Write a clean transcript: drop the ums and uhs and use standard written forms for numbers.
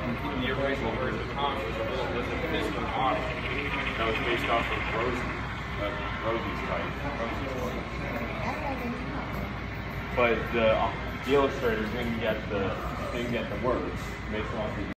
the original version of the comic was a physical model that was based off of Rosie's type. But the illustrator didn't get the words based off of